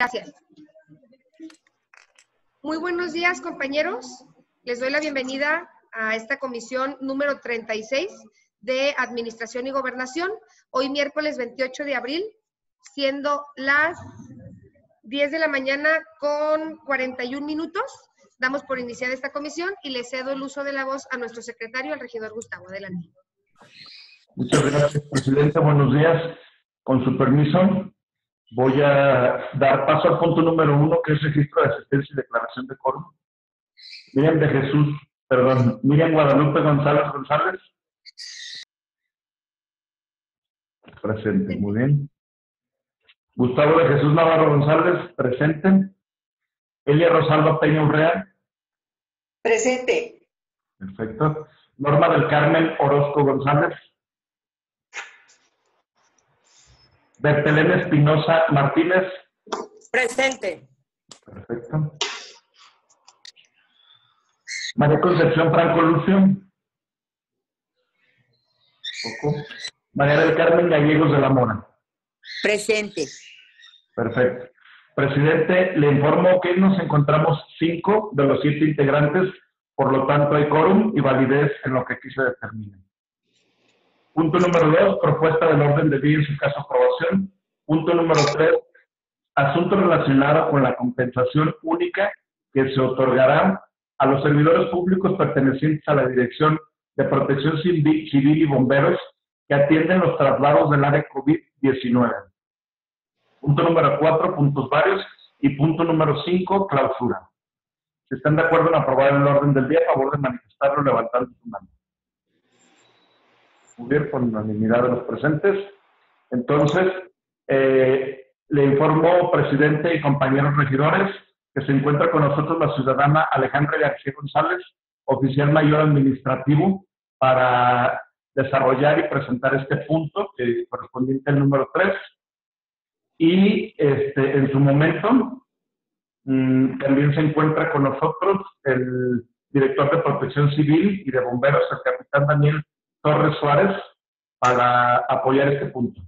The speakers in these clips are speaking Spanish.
Gracias. Muy buenos días, compañeros. Les doy la bienvenida a esta comisión número 36 de Administración y Gobernación. Hoy miércoles 28 de abril, siendo las 10 de la mañana con 41 minutos. Damos por iniciada esta comisión y le cedo el uso de la voz a nuestro secretario, al regidor Gustavo. Adelante. Muchas gracias, presidente. Buenos días. Con su permiso, voy a dar paso al punto número 1, que es registro de asistencia y declaración de quórum. Miriam Guadalupe González. Presente, muy bien. Gustavo de Jesús Navarro González, presente. Elia Rosalba Peña Urrea. Presente. Perfecto. Norma del Carmen Orozco González. Bertelena Espinosa Martínez. Presente. Perfecto. María Concepción Franco Lucio. Poco. María del Carmen Gallegos de la Mora. Presente. Perfecto. Presidente, le informo que nos encontramos 5 de los 7 integrantes, por lo tanto hay quórum y validez en lo que aquí se determina. Punto número 2, propuesta del orden del día en su caso aprobación. Punto número 3, asunto relacionado con la compensación única que se otorgará a los servidores públicos pertenecientes a la Dirección de Protección Civil y Bomberos que atienden los traslados del área COVID-19. Punto número 4, puntos varios. Y punto número 5, clausura. Si están de acuerdo en aprobar el orden del día, a favor de manifestarlo levantando su mano. Muy bien, con unanimidad de los presentes. Entonces, le informo, presidente y compañeros regidores, que se encuentra con nosotros la ciudadana Alejandra García González, oficial mayor administrativo, para desarrollar y presentar este punto, correspondiente al número 3. Y en su momento, también se encuentra con nosotros el director de Protección Civil y de Bomberos, el capitán Daniel Torres Suárez, para apoyar este punto.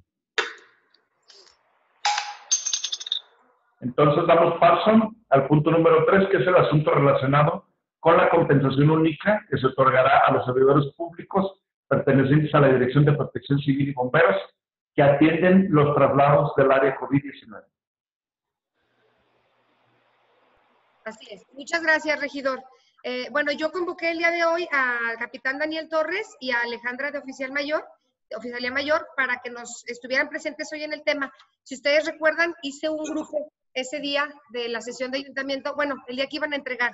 Entonces damos paso al punto número 3, que es el asunto relacionado con la compensación única que se otorgará a los servidores públicos pertenecientes a la Dirección de Protección Civil y Bomberos que atienden los traslados del área COVID-19. Así es. Muchas gracias, regidor. Bueno, yo convoqué el día de hoy al capitán Daniel Torres y a Alejandra de Oficialía Mayor, para que nos estuvieran presentes hoy en el tema. Si ustedes recuerdan, hice un grupo ese día de la sesión de ayuntamiento, bueno, el día que iban a entregar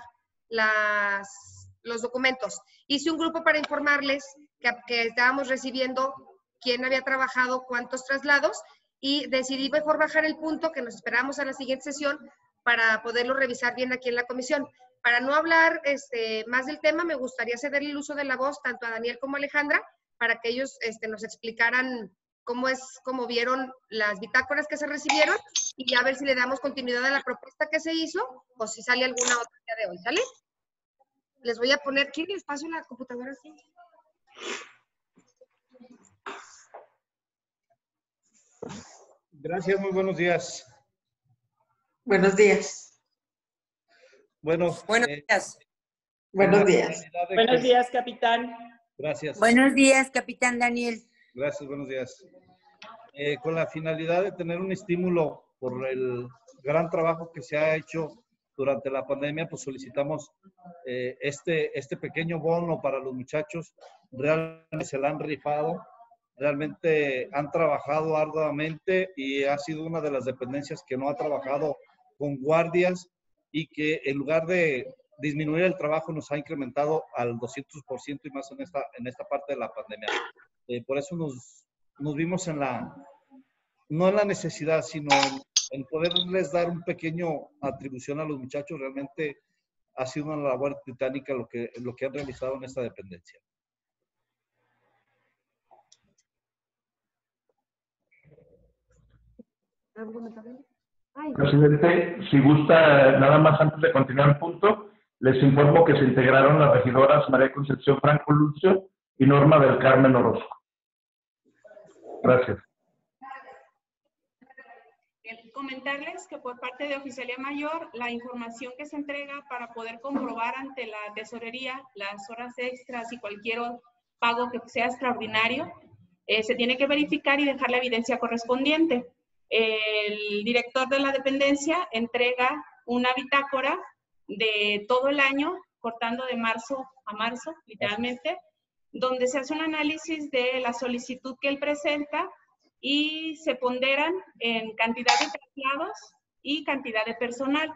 los documentos. Hice un grupo para informarles que estábamos recibiendo quién había trabajado, cuántos traslados, y decidí mejor bajar el punto, que nos esperamos a la siguiente sesión para poderlo revisar bien aquí en la comisión. Para no hablar más del tema, me gustaría cederle el uso de la voz tanto a Daniel como a Alejandra, para que ellos nos explicaran cómo vieron las bitácoras que se recibieron, y a ver si le damos continuidad a la propuesta que se hizo o si sale alguna otra día de hoy. ¿Sale? Les voy a poner, ¿quién les paso la computadora así? Gracias, muy buenos días. Buenos días. Bueno, buenos días. Buenos días. Buenos días, capitán. Gracias. Buenos días, capitán Daniel. Gracias, buenos días. Con la finalidad de tener un estímulo por el gran trabajo que se ha hecho durante la pandemia, pues solicitamos este pequeño bono para los muchachos. Realmente se la han rifado, realmente han trabajado arduamente y ha sido una de las dependencias que no ha trabajado con guardias y que en lugar de disminuir el trabajo nos ha incrementado al 200% y más en esta parte de la pandemia. Por eso nos vimos no en la necesidad, sino en poderles dar un pequeño atribución a los muchachos. Realmente ha sido una labor titánica lo que han realizado en esta dependencia. Presidente, si gusta, nada más antes de continuar el punto, les informo que se integraron las regidoras María Concepción Franco Lucio y Norma del Carmen Orozco. Gracias. comentarles que por parte de Oficialía Mayor, la información que se entrega para poder comprobar ante la tesorería las horas extras y cualquier pago que sea extraordinario, se tiene que verificar y dejar la evidencia correspondiente. El director de la dependencia entrega una bitácora de todo el año, cortando de marzo a marzo, literalmente, donde se hace un análisis de la solicitud que él presenta y se ponderan en cantidad de traslados y cantidad de personal.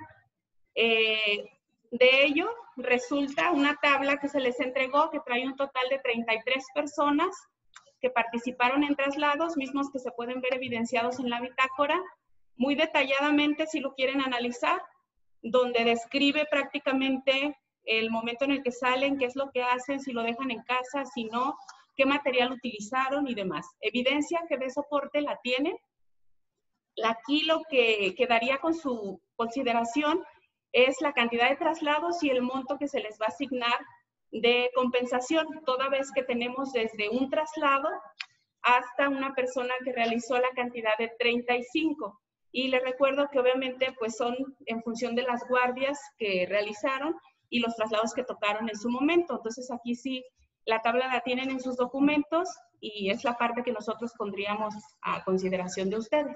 De ello resulta una tabla que se les entregó que trae un total de 33 personas que participaron en traslados, mismos que se pueden ver evidenciados en la bitácora, muy detalladamente si lo quieren analizar, donde describe prácticamente el momento en el que salen, qué es lo que hacen, si lo dejan en casa, si no, qué material utilizaron y demás. Evidencia que de soporte la tienen. Aquí lo que quedaría con su consideración es la cantidad de traslados y el monto que se les va a asignar de compensación, toda vez que tenemos desde un traslado hasta una persona que realizó la cantidad de 35. Y les recuerdo que obviamente pues son en función de las guardias que realizaron y los traslados que tocaron en su momento. Entonces aquí sí, la tabla la tienen en sus documentos y es la parte que nosotros pondríamos a consideración de ustedes.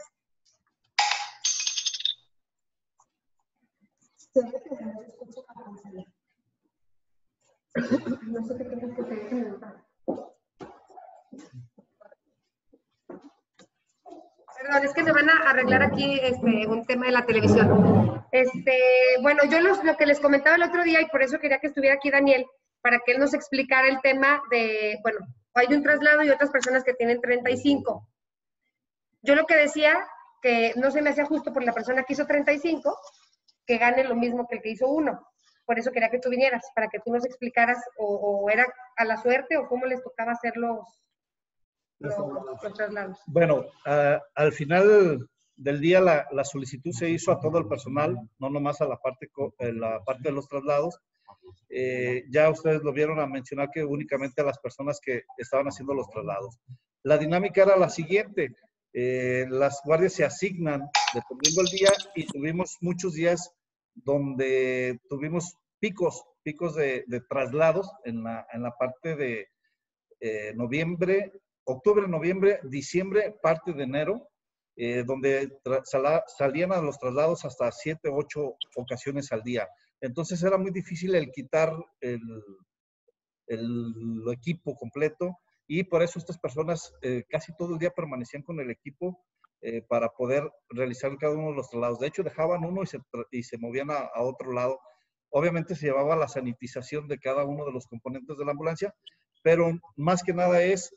No sé qué tengo que hacer. Perdón, es que me van a arreglar aquí un tema de la televisión. Bueno, yo lo que les comentaba el otro día, y por eso quería que estuviera aquí Daniel, para que él nos explicara el tema de, bueno, hay un traslado y otras personas que tienen 35. Yo lo que decía, que no se me hacía justo por la persona que hizo 35, que gane lo mismo que el que hizo 1. Por eso quería que tú vinieras, para que tú nos explicaras, o era a la suerte, o cómo les tocaba hacer los traslados. Bueno, al final del día la solicitud se hizo a todo el personal, no nomás a la parte de los traslados. Ya ustedes lo vieron a mencionar que únicamente a las personas que estaban haciendo los traslados. La dinámica era la siguiente. Las guardias se asignan dependiendo del día y tuvimos muchos días donde tuvimos picos de traslados en la parte de octubre, noviembre, diciembre, parte de enero, donde salían a los traslados hasta 7, 8 ocasiones al día. Entonces era muy difícil el quitar el equipo completo y por eso estas personas casi todo el día permanecían con el equipo para poder realizar cada uno de los traslados. De hecho, dejaban uno y se movían a otro lado. Obviamente se llevaba la sanitización de cada uno de los componentes de la ambulancia, pero más que nada es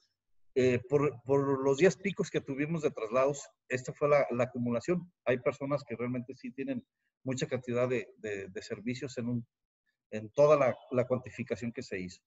por los días picos que tuvimos de traslados, esta fue la acumulación. Hay personas que realmente sí tienen mucha cantidad de servicios en toda la cuantificación que se hizo.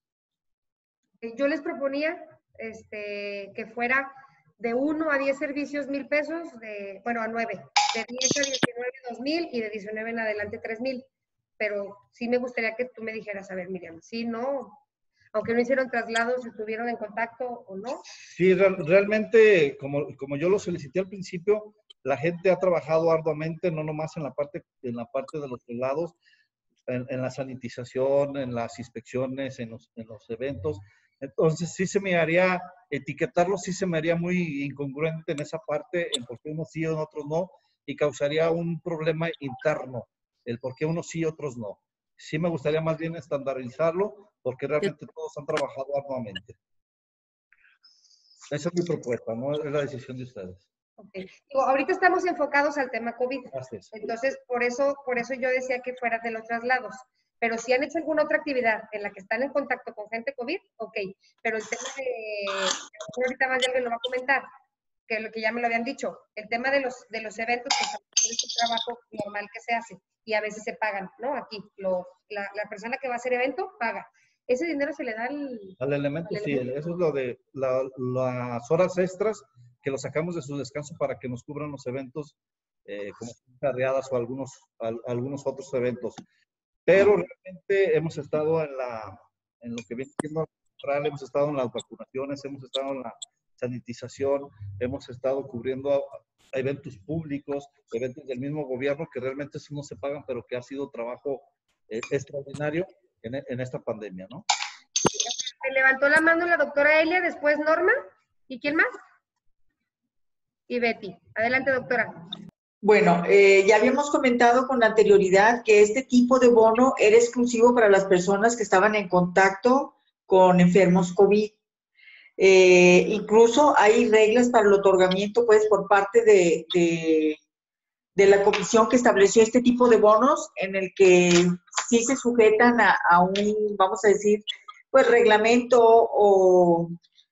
Yo les proponía que fuera de 1 a 10 servicios, 1,000 pesos, bueno, a 9, de 10 a 19, 2,000 y de 19 en adelante 3,000. Pero sí me gustaría que tú me dijeras, a ver, Miriam, sí, no, aunque no hicieron traslados, estuvieron en contacto o no. Sí, realmente, como yo lo solicité al principio, la gente ha trabajado arduamente, no nomás en la parte de los traslados, en la sanitización, en las inspecciones, en los eventos. Entonces, sí se me haría, etiquetarlo sí se me haría muy incongruente en esa parte, en por qué unos sí y en otros no, y causaría un problema interno, el por qué unos sí y otros no. Sí me gustaría más bien estandarizarlo, porque realmente todos han trabajado arduamente. Esa es mi propuesta, no es la decisión de ustedes. Okay. Ahorita estamos enfocados al tema COVID. Gracias. Entonces, por eso yo decía que fuera de los traslados. Pero si han hecho alguna otra actividad en la que están en contacto con gente COVID, ok. Pero el tema ahorita más bien me lo va a comentar, que lo que ya me lo habían dicho, el tema de los eventos, pues es un trabajo normal que se hace y a veces se pagan, ¿no? Aquí, la persona que va a hacer evento paga. ¿Ese dinero se le da al elemento? Sí, eso es lo de las horas extras que lo sacamos de su descanso para que nos cubran los eventos como carreadas o algunos otros eventos. Pero realmente hemos estado en lo que viene siendo central, hemos estado en las vacunaciones, hemos estado sanitización, hemos estado cubriendo eventos públicos, eventos del mismo gobierno, que realmente eso no se pagan, pero que ha sido trabajo extraordinario en esta pandemia, ¿no? Se levantó la mano la doctora Elia, después Norma. ¿Y quién más? Y Betty. Adelante, doctora. Bueno, ya habíamos comentado con anterioridad que este tipo de bono era exclusivo para las personas que estaban en contacto con enfermos COVID. Incluso hay reglas para el otorgamiento, pues, por parte de la comisión que estableció este tipo de bonos, en el que sí se sujetan a un, vamos a decir, pues, reglamento o...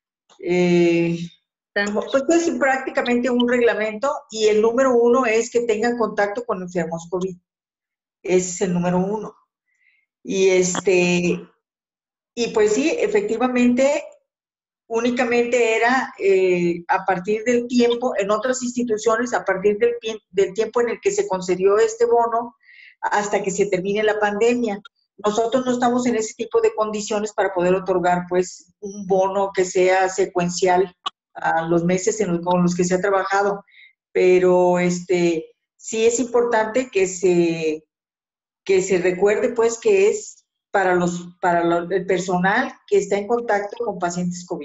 pues es prácticamente un reglamento, y el número 1 es que tengan contacto con enfermos COVID. Ese es el número 1. Y pues sí, efectivamente, únicamente era a partir del tiempo, en otras instituciones, a partir del tiempo en el que se concedió este bono hasta que se termine la pandemia. Nosotros no estamos en ese tipo de condiciones para poder otorgar, pues, un bono que sea secuencial a los meses con los que se ha trabajado, pero sí es importante que se recuerde, pues, que es para el personal que está en contacto con pacientes COVID.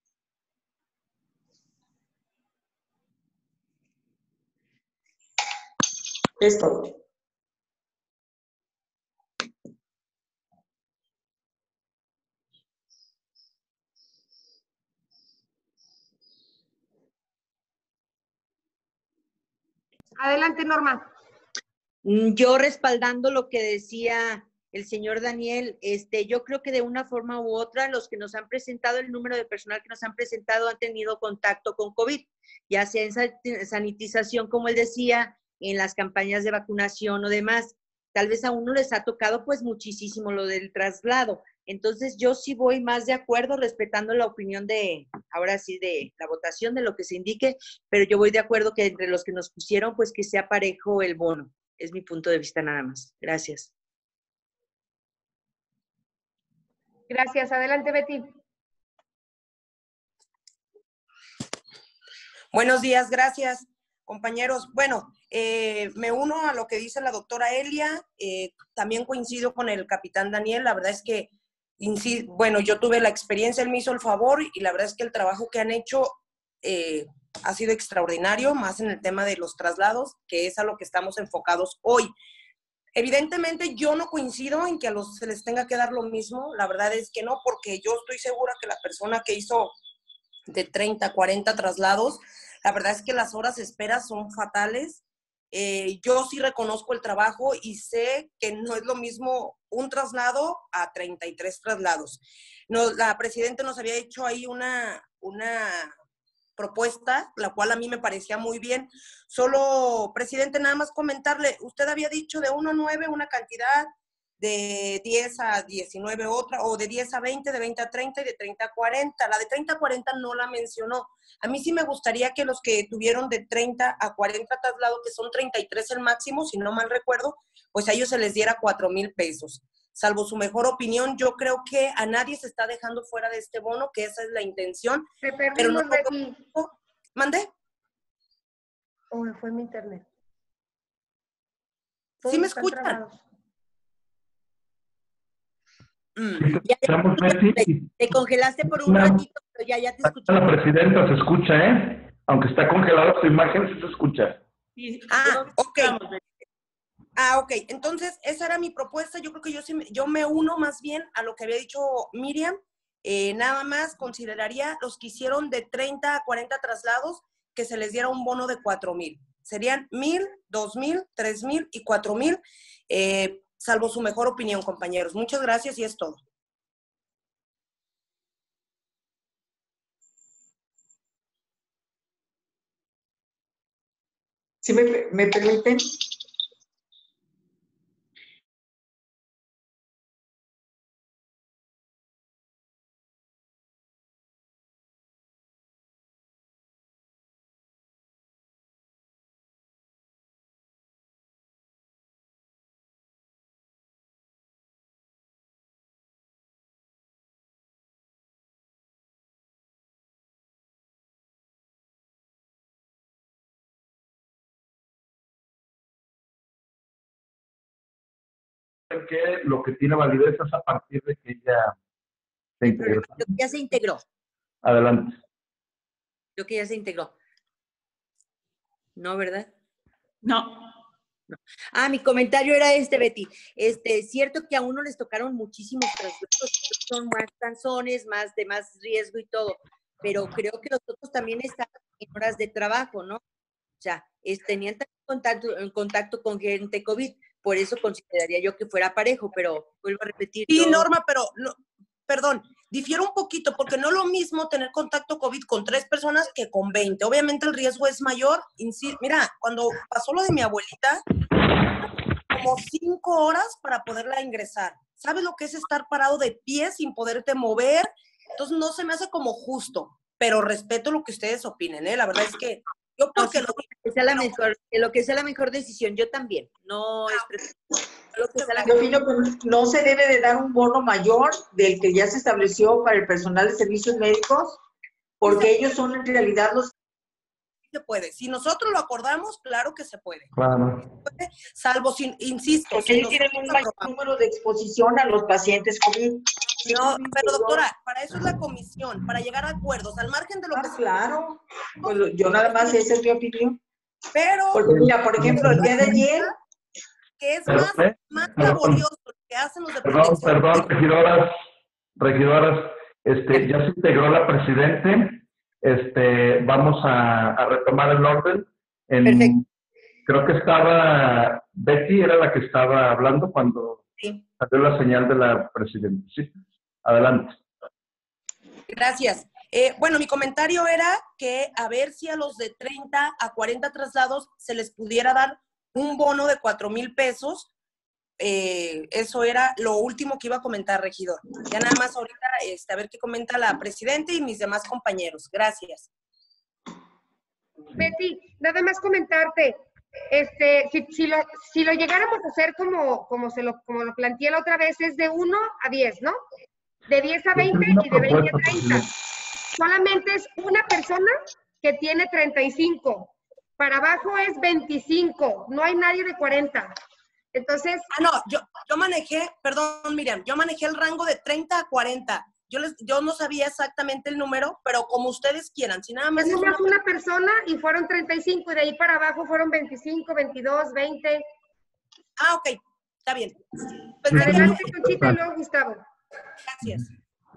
Es todo. Adelante, Norma. Yo respaldando lo que decía el señor Daniel, yo creo que de una forma u otra los que nos han presentado, el número de personal que nos han presentado han tenido contacto con COVID, ya sea en sanitización, como él decía, en las campañas de vacunación o demás. Tal vez a uno les ha tocado pues muchísimo lo del traslado. Entonces yo sí voy más de acuerdo, respetando la opinión ahora sí, de la votación, de lo que se indique, pero yo voy de acuerdo que entre los que nos pusieron, pues que sea parejo el bono. Es mi punto de vista nada más. Gracias. Gracias. Adelante, Betty. Buenos días, gracias, compañeros. Bueno, me uno a lo que dice la doctora Elia, también coincido con el capitán Daniel, la verdad es que, bueno, yo tuve la experiencia, él me hizo el favor y la verdad es que el trabajo que han hecho ha sido extraordinario, más en el tema de los traslados, que es a lo que estamos enfocados hoy. Evidentemente yo no coincido en que se les tenga que dar lo mismo, la verdad es que no, porque yo estoy segura que la persona que hizo de 30, 40 traslados, la verdad es que las horas de espera son fatales. Yo sí reconozco el trabajo y sé que no es lo mismo un traslado a 33 traslados. La presidenta nos había hecho ahí una propuesta, la cual a mí me parecía muy bien. Solo, presidente, nada más comentarle, usted había dicho de 1 a 9 una cantidad, de 10 a 19 otra, o de 10 a 20, de 20 a 30 y de 30 a 40. La de 30 a 40 no la mencionó. A mí sí me gustaría que los que tuvieron de 30 a 40 traslados, que son 33 el máximo, si no mal recuerdo, pues a ellos se les diera 4,000 pesos. Salvo su mejor opinión, yo creo que a nadie se está dejando fuera de este bono, que esa es la intención. Te perdimos, pero no, Betty. ¿mandé? Oh, fue mi internet. ¿Sí me escuchan? Trabados. Estamos, Betty. Te congelaste por un ratito, pero ya te escuché. La presidenta se escucha, ¿eh? Aunque está congelada su imagen, sí se escucha. Ok. Ok. Entonces, esa era mi propuesta. Yo creo que yo me uno más bien a lo que había dicho Miriam. Nada más consideraría los que hicieron de 30 a 40 traslados, que se les diera un bono de 4,000. Serían 1,000, 2,000, 3,000 y 4,000. Salvo su mejor opinión, compañeros. Muchas gracias y es todo. ¿Sí me permiten? que lo que tiene validez es a partir de que ella se integró. Ya se integró. Adelante. Creo que ya se integró. ¿No, verdad? No. No. Ah, mi comentario era Betty. Es cierto que a uno les tocaron muchísimos traslados, son más canzones, de más riesgo y todo, pero creo que los otros también estaban en horas de trabajo, ¿no? O sea, tenían contacto con gente COVID, por eso consideraría yo que fuera parejo, pero vuelvo a repetir. Sí, Norma, pero no, perdón, difiero un poquito, porque no es lo mismo tener contacto COVID con 3 personas que con 20. Obviamente el riesgo es mayor. Mira, cuando pasó lo de mi abuelita, como 5 horas para poderla ingresar. ¿Sabes lo que es estar parado de pie sin poderte mover? Entonces no se me hace como justo, pero respeto lo que ustedes opinen, ¿eh? La verdad es que yo porque lo que sea la mejor decisión, yo también. No es Yo opino que no se debe de dar un bono mayor del que ya se estableció para el personal de servicios médicos, porque ellos son en realidad los... Se puede. Si nosotros lo acordamos, claro que se puede. Claro. Salvo, insisto, porque ellos tienen un mayor número de exposición a los pacientes COVID. No, pero doctora, para eso es la comisión, para llegar a acuerdos, al margen de lo que se... Claro, pues yo nada más, esa es mi opinión. Pero... Porque mira, por ejemplo, el día de ayer... que es más laborioso lo que hacen los de protección. Perdón, regidoras, ya se integró la presidente, vamos a retomar el orden. Perfecto. Creo que estaba, Betty era la que estaba hablando cuando salió la señal de la presidenta. Sí, adelante. Gracias. Bueno, mi comentario era que a ver si a los de 30 a 40 traslados se les pudiera dar un bono de 4,000 pesos. Eso era lo último que iba a comentar, regidor. Ya nada más ahorita, a ver qué comenta la presidenta y mis demás compañeros. Gracias. Betty, nada más comentarte, si lo llegáramos a hacer como lo planteé la otra vez, es de 1 a 10, ¿no? De 10 a 20 y de 20 a 30. Solamente es una persona que tiene 35. Para abajo es 25, no hay nadie de 40. Entonces... no, yo manejé, perdón Miriam, yo manejé el rango de 30 a 40. Yo no sabía exactamente el número, pero como ustedes quieran. Si nada más es nomás una persona y fueron 35, y de ahí para abajo fueron 25, 22, 20. Ah, ok, está bien. Pues adelante, Conchita, y luego Gustavo. Gracias.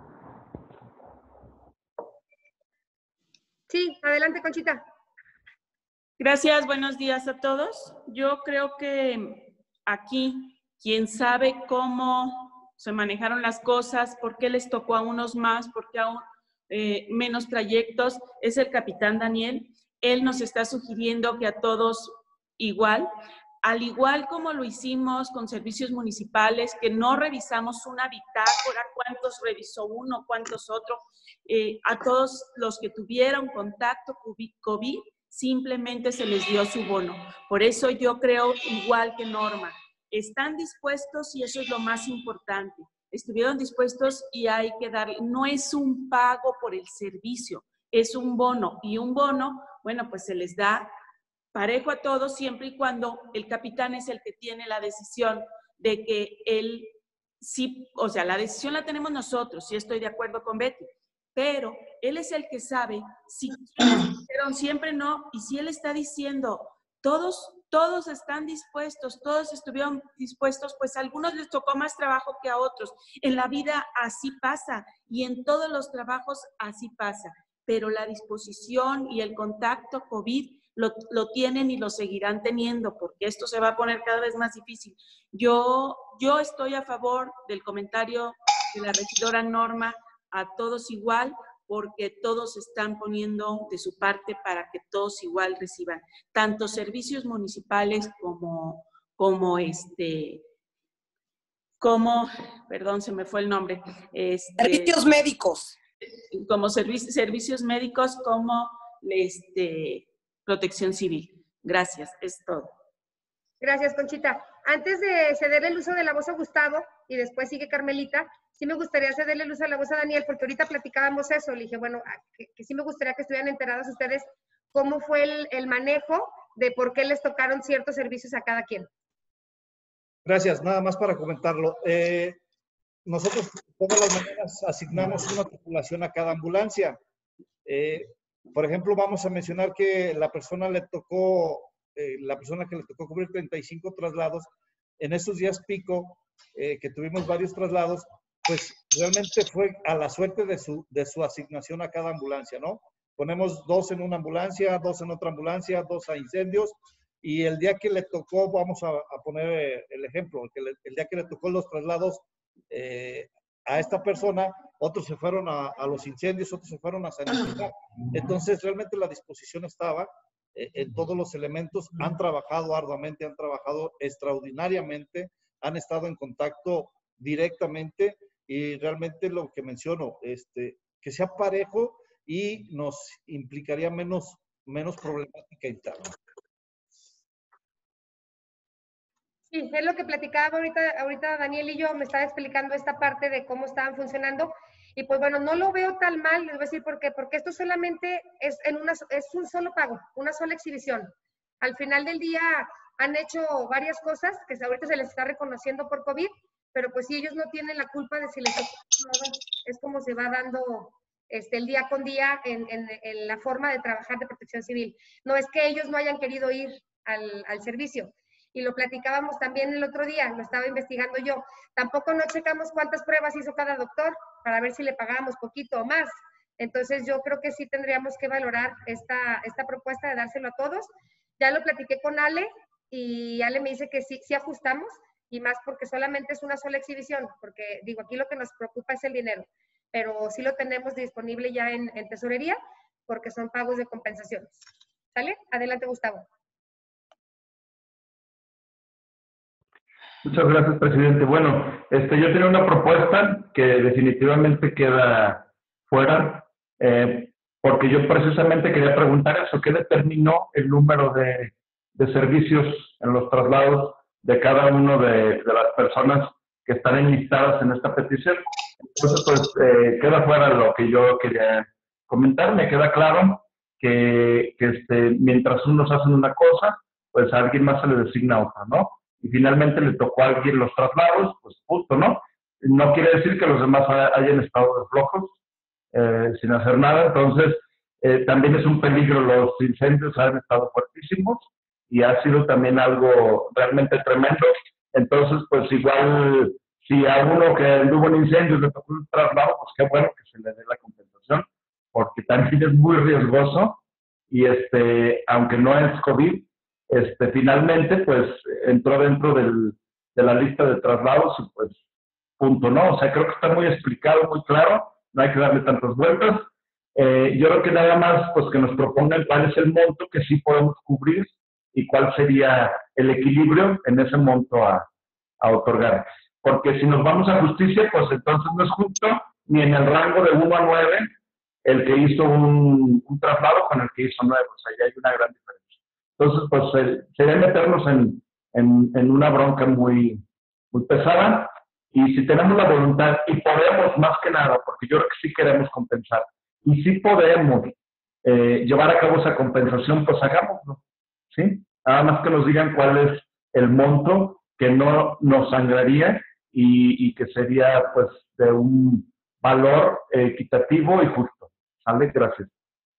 Sí, adelante, Conchita. Gracias, buenos días a todos. Yo creo que aquí, quien sabe cómo se manejaron las cosas, por qué les tocó a unos más, por qué a menos trayectos, es el capitán Daniel. Él nos está sugiriendo que a todos igual, al igual como lo hicimos con servicios municipales, que no revisamos una bitácora, cuántos revisó uno, cuántos otro, a todos los que tuvieron contacto COVID, simplemente se les dio su bono. Por eso yo creo igual que Norma. Están dispuestos y eso es lo más importante. Estuvieron dispuestos y hay que darle. No es un pago por el servicio, es un bono. Y un bono, bueno, pues se les da parejo a todos siempre y cuando el capitán es el que tiene la decisión de que él sí, o sea, la decisión la tenemos nosotros, sí estoy de acuerdo con Betty, pero él es el que sabe si dijeron siempre no, y si él está diciendo todos están dispuestos, todos estuvieron dispuestos, pues a algunos les tocó más trabajo que a otros. En la vida así pasa y en todos los trabajos así pasa, pero la disposición y el contacto COVID lo tienen y lo seguirán teniendo, porque esto se va a poner cada vez más difícil. Yo estoy a favor del comentario de la regidora Norma, a todos igual, porque todos están poniendo de su parte para que todos igual reciban, tanto servicios municipales perdón, se me fue el nombre. Servicios médicos. Como servicios médicos, como Protección Civil. Gracias, es todo. Gracias, Conchita. Antes de ceder el uso de la voz a Gustavo, y después sigue Carmelita, sí me gustaría cederle el uso de la voz a Daniel, porque ahorita platicábamos eso. Le dije, bueno, que sí me gustaría que estuvieran enteradas ustedes cómo fue el manejo de por qué les tocaron ciertos servicios a cada quien. Gracias, nada más para comentarlo. Nosotros todas las mañanas asignamos una tripulación a cada ambulancia. Por ejemplo, vamos a mencionar que la persona que le tocó cubrir 35 traslados, en esos días pico, que tuvimos varios traslados, pues realmente fue a la suerte de su asignación a cada ambulancia, ¿no? Ponemos 2 en una ambulancia, 2 en otra ambulancia, 2 a incendios, y el día que le tocó, vamos a poner el ejemplo, el día que le tocó los traslados a esta persona, otros se fueron a los incendios, otros se fueron a sanitizar. Entonces, realmente la disposición estaba en todos los elementos, han trabajado arduamente, han trabajado extraordinariamente, han estado en contacto directamente, y realmente lo que menciono, que sea parejo y nos implicaría menos problemática interna. Sí, es lo que platicaba ahorita Daniel y yo, me estaba explicando esta parte de cómo estaban funcionando, y pues bueno, no lo veo tan mal, les voy a decir por qué, porque esto solamente es un solo pago, una sola exhibición. Al final del día han hecho varias cosas que ahorita se les está reconociendo por COVID, pero pues sí, ellos no tienen la culpa de si les es como se va dando el día con día en la forma de trabajar de Protección Civil. No es que ellos no hayan querido ir al servicio. Y lo platicábamos también el otro día, lo estaba investigando yo. Tampoco no checamos cuántas pruebas hizo cada doctor para ver si le pagábamos poquito o más. Entonces yo creo que sí tendríamos que valorar esta propuesta de dárselo a todos. Ya lo platiqué con Ale y Ale me dice que sí ajustamos, y más porque solamente es una sola exhibición, porque digo, aquí lo que nos preocupa es el dinero, pero sí lo tenemos disponible ya en tesorería porque son pagos de compensaciones. ¿Sale? Adelante, Gustavo. Muchas gracias, presidente. Bueno, yo tenía una propuesta que definitivamente queda fuera, porque yo precisamente quería preguntar eso, ¿qué determinó el número de servicios en los traslados de cada uno de las personas que están enlistadas en esta petición? Entonces, pues, queda fuera lo que yo quería comentar. Me queda claro que mientras unos hacen una cosa, pues a alguien más se le designa otra, ¿no? Y finalmente le tocó a alguien los traslados, pues justo, ¿no? No quiere decir que los demás hayan estado de flojos, sin hacer nada. Entonces, también es un peligro, los incendios han estado fuertísimos y ha sido también algo realmente tremendo. Entonces, pues igual, si a uno que anduvo en incendios le tocó un traslado, pues qué bueno que se le dé la compensación, porque también es muy riesgoso, y aunque no es COVID, finalmente, pues, entró dentro de la lista de traslados y, pues, punto, ¿no? O sea, creo que está muy explicado, muy claro, no hay que darle tantas vueltas. Yo creo que nada más, pues, que nos propongan cuál es el monto que sí podemos cubrir y cuál sería el equilibrio en ese monto a otorgar. Porque si nos vamos a justicia, pues, entonces no es justo ni en el rango de 1 a 9 el que hizo un traslado con el que hizo 9. O sea, ya hay una gran diferencia. Entonces, pues, sería meternos en una bronca muy, muy pesada, y si tenemos la voluntad y podemos, más que nada, porque yo creo que sí queremos compensar, y si podemos llevar a cabo esa compensación, pues hagámoslo, ¿sí? Nada más que nos digan cuál es el monto que no nos sangraría y que sería, pues, de un valor equitativo y justo. ¿Sale? Gracias.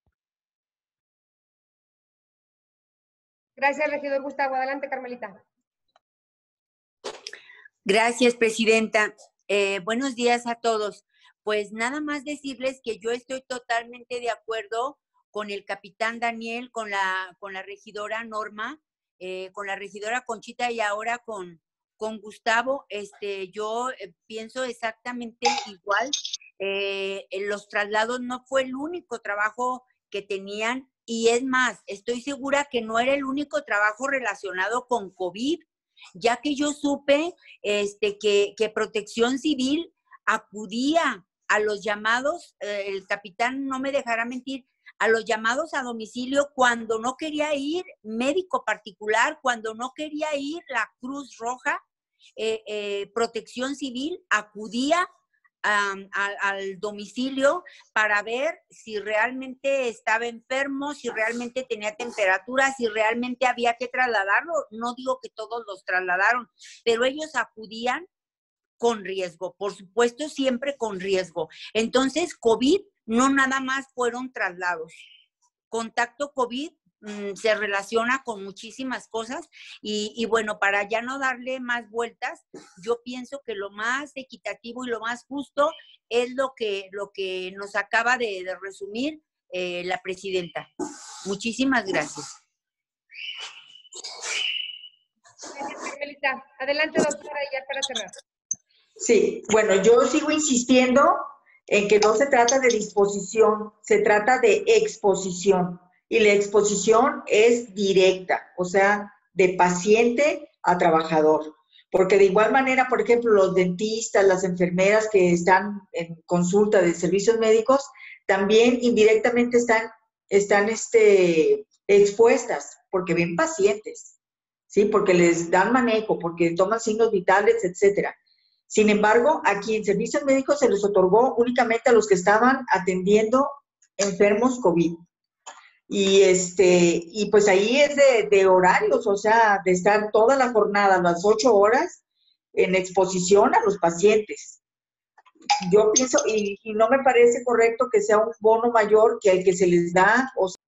Gracias, regidor Gustavo. Adelante, Carmelita. Gracias, presidenta. Buenos días a todos. Pues nada más decirles que yo estoy totalmente de acuerdo con el capitán Daniel, con la regidora Norma, con la regidora Conchita y ahora con Gustavo. Yo pienso exactamente igual. Los traslados no fue el único trabajo que tenían, y es más, estoy segura que no era el único trabajo relacionado con COVID, ya que yo supe que Protección Civil acudía a los llamados, el capitán no me dejará mentir, a los llamados a domicilio cuando no quería ir médico particular, cuando no quería ir la Cruz Roja. Protección Civil acudía al domicilio para ver si realmente estaba enfermo, si realmente tenía temperatura, si realmente había que trasladarlo. No digo que todos los trasladaron, pero ellos acudían con riesgo, por supuesto, siempre con riesgo. Entonces, COVID no nada más fueron traslados. Contacto COVID se relaciona con muchísimas cosas y bueno, para ya no darle más vueltas, yo pienso que lo más equitativo y lo más justo es lo que nos acaba de resumir la presidenta. Muchísimas gracias. Gracias, Carmelita. Adelante, doctora, ya para cerrar. Sí, bueno, yo sigo insistiendo en que no se trata de disposición, se trata de exposición. Y la exposición es directa, o sea, de paciente a trabajador. Porque de igual manera, por ejemplo, los dentistas, las enfermeras que están en consulta de servicios médicos, también indirectamente están expuestas, porque ven pacientes, ¿sí? Porque les dan manejo, porque toman signos vitales, etcétera. Sin embargo, aquí en servicios médicos se les otorgó únicamente a los que estaban atendiendo enfermos COVID. Y pues ahí es de horarios, o sea, de estar toda la jornada, las 8 horas, en exposición a los pacientes. Yo pienso, y no me parece correcto que sea un bono mayor que el que se les da, o sea,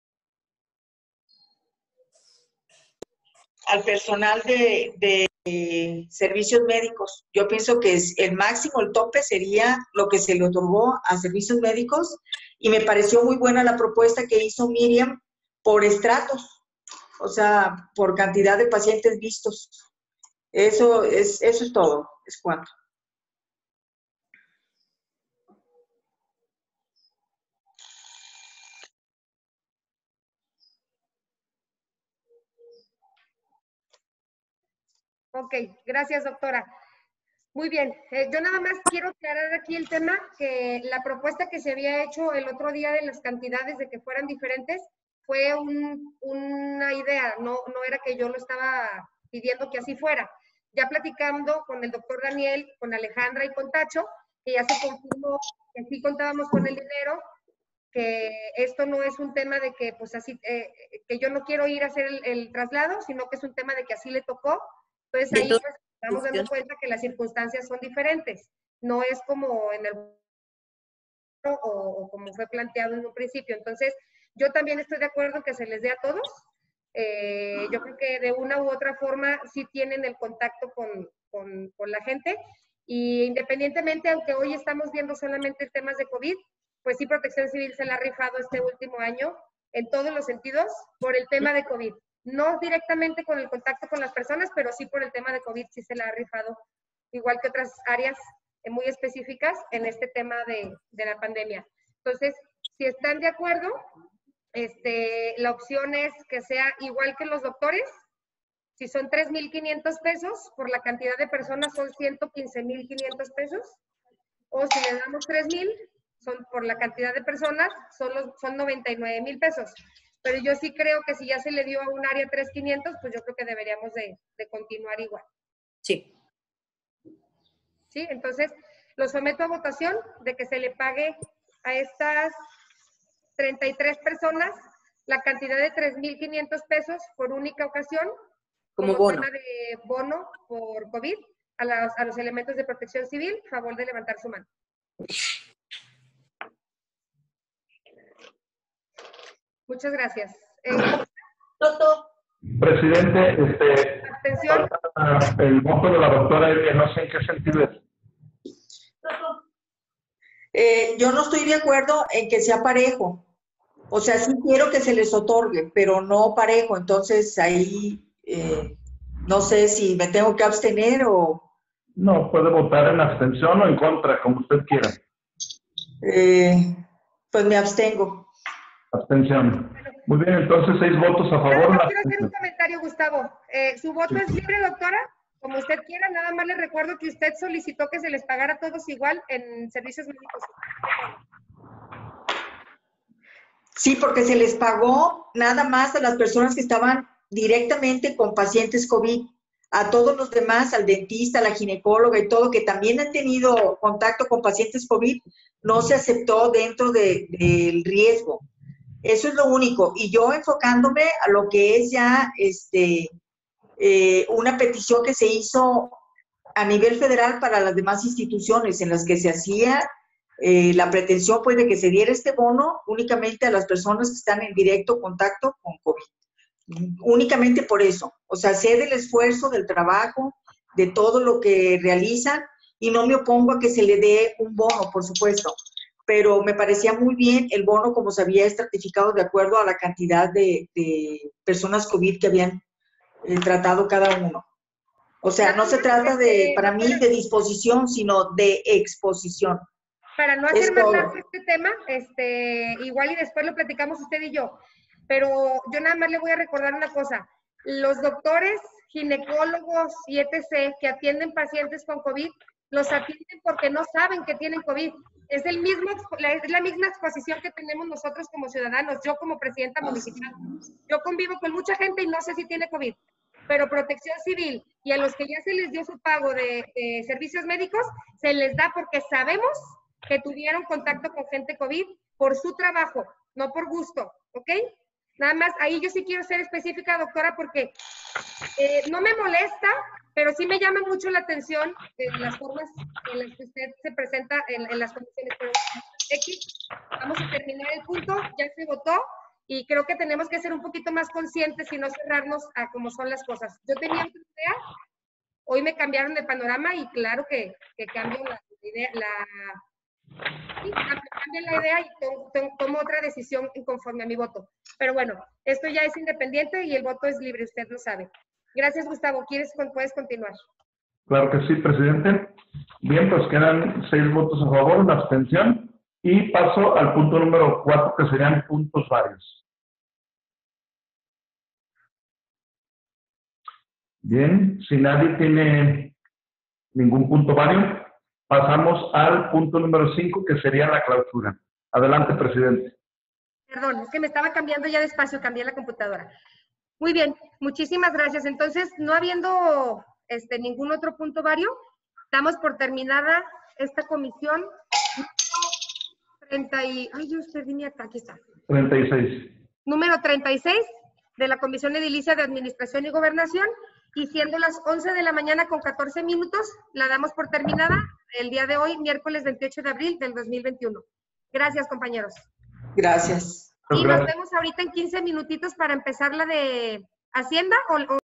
al personal de servicios médicos. Yo pienso que es el máximo, el tope sería lo que se le otorgó a servicios médicos, y me pareció muy buena la propuesta que hizo Miriam por estratos, o sea, por cantidad de pacientes vistos. Eso es todo, es cuanto. Ok, gracias, doctora. Muy bien, yo nada más quiero aclarar aquí el tema, que la propuesta que se había hecho el otro día de las cantidades de que fueran diferentes fue una idea, no era que yo lo estaba pidiendo que así fuera. Ya platicando con el doctor Daniel, con Alejandra y con Tacho, que ya se confirmó que sí contábamos con el dinero, que esto no es un tema de que pues así, que yo no quiero ir a hacer el traslado, sino que es un tema de que así le tocó. Entonces ahí pues estamos dando cuenta que las circunstancias son diferentes. No es como en el o como fue planteado en un principio. Entonces, yo también estoy de acuerdo en que se les dé a todos. Yo creo que de una u otra forma sí tienen el contacto con la gente. Y independientemente, aunque hoy estamos viendo solamente temas de COVID, pues sí Protección Civil se la ha rifado este último año en todos los sentidos por el tema de COVID. No directamente con el contacto con las personas, pero sí por el tema de COVID sí se la ha rifado, igual que otras áreas muy específicas en este tema de la pandemia. Entonces, si están de acuerdo, la opción es que sea igual que los doctores. Si son 3,500 pesos, por la cantidad de personas son 115,500 pesos. O si le damos 3,000, por la cantidad de personas, son 99,000 pesos. Pero yo sí creo que si ya se le dio a un área 3,500, pues yo creo que deberíamos de continuar igual. Sí. ¿Sí? Entonces, lo someto a votación de que se le pague a estas 33 personas la cantidad de 3,500 pesos por única ocasión, como bono. Tema de bono por COVID a los elementos de Protección Civil. Favor de levantar su mano. Muchas gracias. Toto. Presidente, Abstención. el voto de la doctora Elia, no sé en qué sentido es. Yo no estoy de acuerdo en que sea parejo. O sea, sí quiero que se les otorgue, pero no parejo. Entonces ahí no sé si me tengo que abstener o... No, puede votar en abstención o en contra, como usted quiera. Pues me abstengo. Abstención. Muy bien, entonces 6 votos a favor. Quiero hacer un comentario, Gustavo. ¿Su voto es libre, doctora? Como usted quiera, nada más le recuerdo que usted solicitó que se les pagara a todos igual en servicios médicos. Sí, porque se les pagó nada más a las personas que estaban directamente con pacientes COVID. a todos los demás, al dentista, a la ginecóloga y todo, que también han tenido contacto con pacientes COVID, no se aceptó dentro del riesgo. Eso es lo único. Y yo enfocándome a lo que es ya una petición que se hizo a nivel federal para las demás instituciones en las que se hacía la pretensión pues de que se diera este bono únicamente a las personas que están en directo contacto con COVID. Únicamente por eso. O sea, hacer el esfuerzo del trabajo, de todo lo que realizan, y no me opongo a que se le dé un bono, por supuesto. Pero me parecía muy bien el bono como se había estratificado de acuerdo a la cantidad de personas COVID que habían tratado cada uno. O sea, no se trata para mí, de disposición, sino de exposición. Para no hacer más largo este tema, igual y después lo platicamos usted y yo, pero yo nada más le voy a recordar una cosa. Los doctores, ginecólogos y etc. que atienden pacientes con COVID, los atienden porque no saben que tienen COVID. Es la misma exposición que tenemos nosotros como ciudadanos, yo como presidenta municipal. Yo convivo con mucha gente y no sé si tiene COVID, pero Protección Civil y a los que ya se les dio su pago de servicios médicos, se les da porque sabemos que tuvieron contacto con gente COVID por su trabajo, no por gusto, ¿ok? Nada más, ahí yo sí quiero ser específica, doctora, porque no me molesta, pero sí me llama mucho la atención las formas en las que usted se presenta en las comisiones. Pero vamos a terminar el punto, ya se votó, y creo que tenemos que ser un poquito más conscientes y no cerrarnos a cómo son las cosas. Yo tenía otra idea, hoy me cambiaron de panorama y claro que cambio la idea, cambia la idea y tomo otra decisión conforme a mi voto. Pero bueno, esto ya es independiente y el voto es libre, usted lo sabe. Gracias, Gustavo. ¿Puedes continuar? Claro que sí, presidente. Bien, pues quedan 6 votos a favor, una abstención. Y paso al punto número 4, que serían puntos varios. Bien, si nadie tiene ningún punto vario, pasamos al punto número 5, que sería la clausura. Adelante, presidente. Perdón, es que me estaba cambiando ya de espacio, cambié la computadora. Muy bien, muchísimas gracias. Entonces, no habiendo ningún otro punto vario, damos por terminada esta comisión. Ay, Dios, perdí mi acá, aquí está. 36. Número 36 de la Comisión Edilicia de Administración y Gobernación, y siendo las 11 de la mañana con 14 minutos, la damos por terminada el día de hoy, miércoles 28 de abril del 2021. Gracias, compañeros. Gracias. Y nos vemos ahorita en 15 minutitos para empezar la de Hacienda o